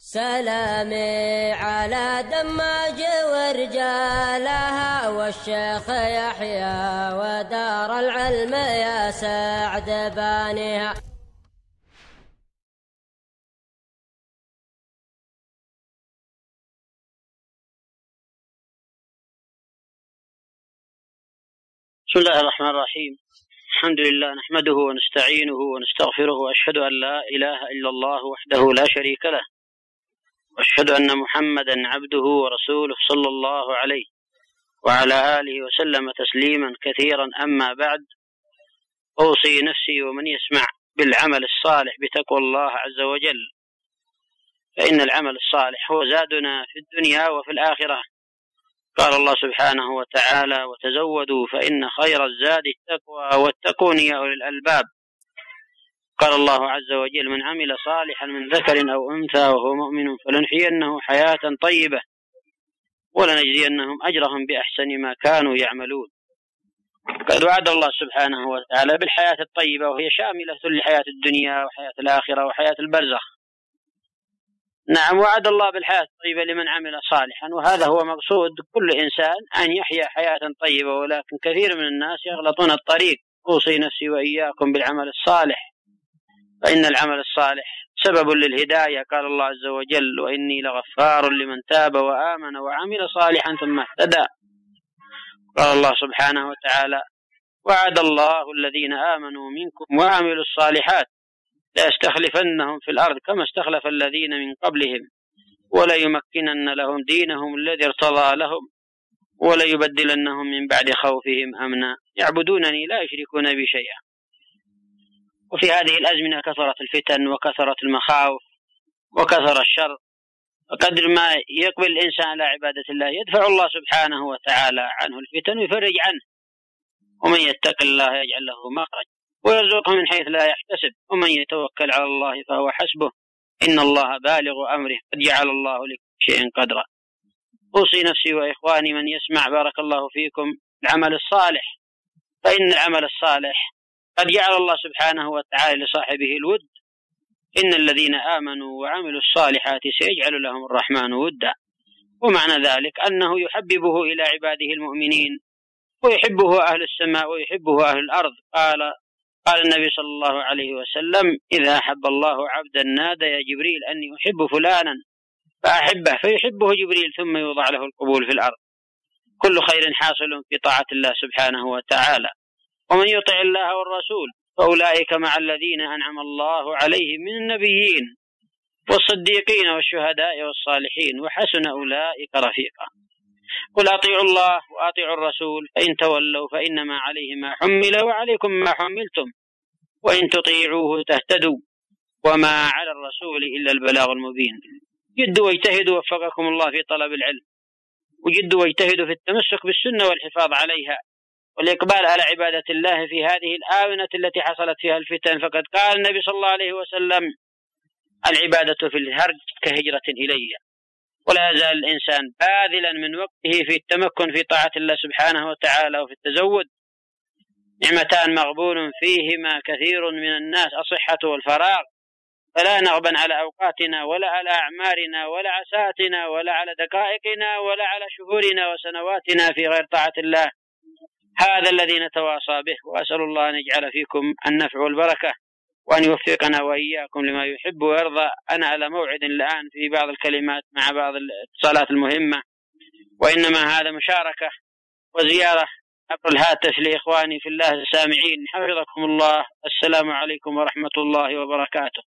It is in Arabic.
سلامي على دماج ورجالها والشيخ يحيى ودار العلم يا سعد بانيها. بسم الله الرحمن الرحيم. الحمد لله نحمده ونستعينه ونستغفره، وأشهد أن لا إله إلا الله وحده لا شريك له، وأشهد أن محمدا عبده ورسوله صلى الله عليه وعلى آله وسلم تسليما كثيرا. أما بعد، أوصي نفسي ومن يسمع بالعمل الصالح بتقوى الله عز وجل، فإن العمل الصالح هو زادنا في الدنيا وفي الآخرة. قال الله سبحانه وتعالى: وتزودوا فإن خير الزاد التقوى واتقون يا أولي الألباب. قال الله عز وجل: من عمل صالحا من ذكر أو أنثى وهو مؤمن فلنحيينه حياة طيبة ولنجزينهم أجرهم بأحسن ما كانوا يعملون. قد وعد الله سبحانه وتعالى بالحياة الطيبة، وهي شاملة لحياة الدنيا وحياة الآخرة وحياة البرزخ. نعم، وعد الله بالحياة الطيبة لمن عمل صالحا، وهذا هو مقصود كل إنسان أن يحيا حياة طيبة، ولكن كثير من الناس يغلطون الطريق. أوصي نفسي وإياكم بالعمل الصالح، فإن العمل الصالح سبب للهداية. قال الله عز وجل: وإني لغفار لمن تاب وآمن وعمل صالحا ثم اهتدى. قال الله سبحانه وتعالى: وعد الله الذين آمنوا منكم وعملوا الصالحات ليستخلفنهم في الأرض كما استخلف الذين من قبلهم وليمكنن لهم دينهم الذي ارتضى لهم وليبدلنهم من بعد خوفهم أمنا يعبدونني لا يشركون بي شيئا. وفي هذه الأزمنة كثرت الفتن وكثرت المخاوف وكثر الشر، وقدر ما يقبل الإنسان على عبادة الله يدفع الله سبحانه وتعالى عنه الفتن ويفرج عنه. ومن يتق الله يجعل له مخرج ويرزقه من حيث لا يحتسب، ومن يتوكل على الله فهو حسبه، إن الله بالغ أمره قد جعل الله لكل شيء قدرا. أوصي نفسي وإخواني من يسمع بارك الله فيكم العمل الصالح، فإن العمل الصالح قد جعل الله سبحانه وتعالى لصاحبه الود. إن الذين آمنوا وعملوا الصالحات سيجعل لهم الرحمن ودا. ومعنى ذلك أنه يحببه إلى عباده المؤمنين، ويحبه أهل السماء ويحبه أهل الأرض. قال النبي صلى الله عليه وسلم: إذا أحب الله عبدا نادى يا جبريل أني أحب فلانا فأحبه، فيحبه جبريل ثم يوضع له القبول في الأرض. كل خير حاصل في طاعة الله سبحانه وتعالى. ومن يطع الله والرسول فأولئك مع الذين أنعم الله عليهم من النبيين والصديقين والشهداء والصالحين وحسن أولئك رفيقا. قل أطيعوا الله وأطيعوا الرسول فإن تولوا فإنما عليه ما حمل وعليكم ما حملتم وإن تطيعوه تهتدوا وما على الرسول إلا البلاغ المبين. جدوا واجتهدوا وفقكم الله في طلب العلم، وجدوا واجتهدوا في التمسك بالسنة والحفاظ عليها والإقبال على عبادة الله في هذه الآونة التي حصلت فيها الفتن. فقد قال النبي صلى الله عليه وسلم: العبادة في الهرج كهجرة إلي. ولا يزال الإنسان باذلا من وقته في التمكن في طاعة الله سبحانه وتعالى وفي التزود. نعمتان مغبون فيهما كثير من الناس: الصحة والفراغ، فلا نغبن على أوقاتنا ولا على أعمارنا ولا على ساعتنا ولا على دقائقنا ولا على شهورنا وسنواتنا في غير طاعة الله. هذا الذي نتواصى به، وأسأل الله أن يجعل فيكم النفع والبركة، وأن يوفقنا وإياكم لما يحب ويرضى. أنا على موعد الآن في بعض الكلمات مع بعض الاتصالات المهمة، وإنما هذا مشاركة وزيارة عبر الهاتف لإخواني في الله السامعين. حفظكم الله. السلام عليكم ورحمة الله وبركاته.